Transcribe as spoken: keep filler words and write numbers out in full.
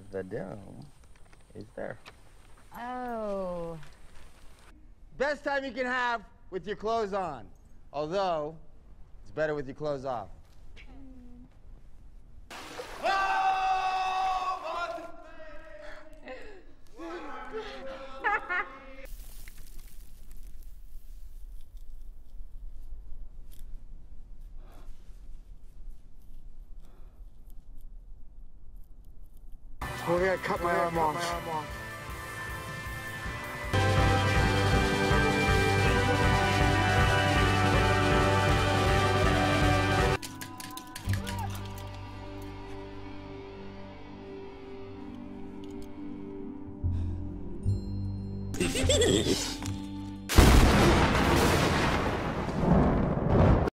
the dome is there. Oh. Best time you can have with your clothes on. Although, it's better with your clothes off. Oh, I gotta cut my arm off. Hehehehe